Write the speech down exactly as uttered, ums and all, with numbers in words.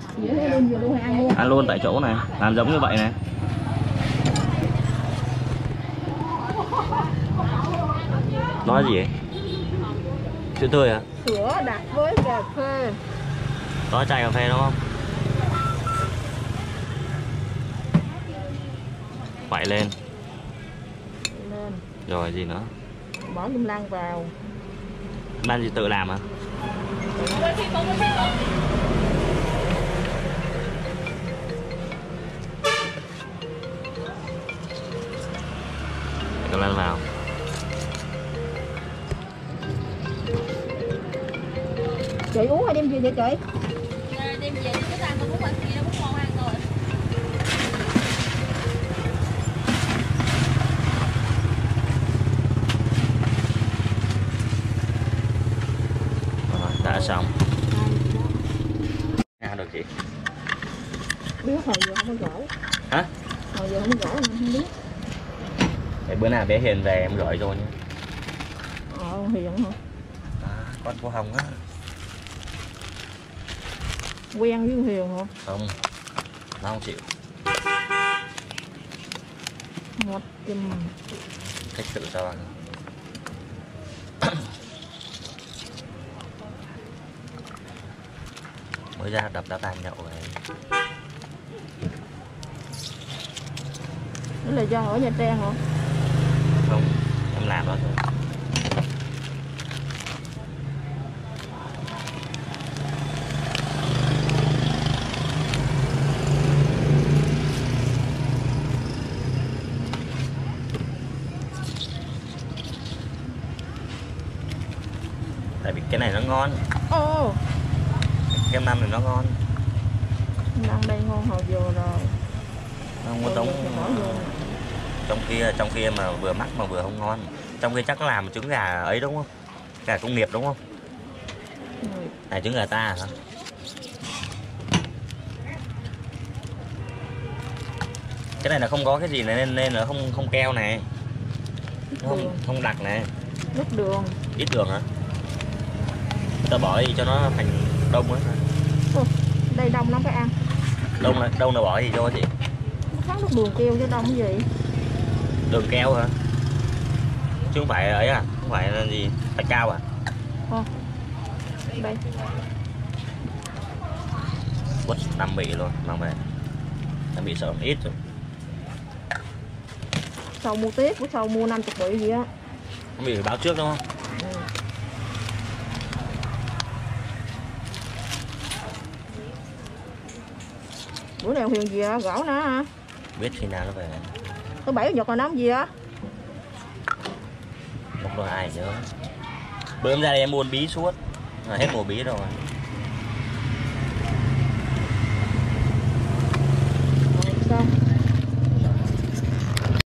Ăn luôn tại chỗ này, làm giống như vậy này. Nói gì vậy? Sữa tươi hả? Sữa đặc với cà phê. Có chai cà phê đúng không? Quậy lên. Lên. Rồi gì nữa? Bỏ kim lan vào. Ban gì tự làm hả? Cho lên vào. Chị uống hay đem về vậy chị? Đem về đi, chúng ta không uống ăn gì đâu, uống ngon ăn rồi. Rồi, đã xong. Ăn được chị? Biết hồi giờ không có gỗ. Hả? Hồi giờ không có gỗ mà không biết. Để bữa nào bé Hiền về em gửi cho nhé. Ờ, Hiền hả? À, con cô Hồng á. Quen với Hiền hả? Không, nó không chịu. Một chùm. Thích tự cho ăn. Mới ra đập đá tàn nhậu rồi. Đó là do ở Nha Trang hả? Không, em làm đó thôi. Tại vì cái này nó ngon. Ồ, Kem năm này nó ngon. năm đây ngon hồi giờ rồi. Không có giống trong kia, trong kia mà vừa mắc mà vừa không ngon. Trong kia chắc nó làm trứng gà ấy đúng không? Gà công nghiệp đúng không? Ừ. Này trứng gà ta hả? Cái này là không có cái gì này nên nên là không không keo này. Nó không không đặc này. Nước đường. Ít đường hả? Ta bỏ gì cho nó thành đông á. Ồ, đây đông lắm phải ăn. Đông là đông là bỏ gì cho chị? Nó khác nước đường keo chứ đông cái gì? Đường keo hả? Chứ không phải ấy à? Không phải là gì? Phải cao à? Ồ, đây. Quất năm bị luôn, mang về. Năm bị sợ ít rồi. Sau mua tiếp, của sau mua năm mươi bị gì á. Không bị phải báo trước đúng không? Ừ. Bữa nào Huyền gì á, gõ nó hả? Biết khi nào nó về. Thứ bảy nhật là nắm gì á? Không có ai nhớ. Bữa em ra đây em buôn bí suốt. Rồi hết mùa bí rồi.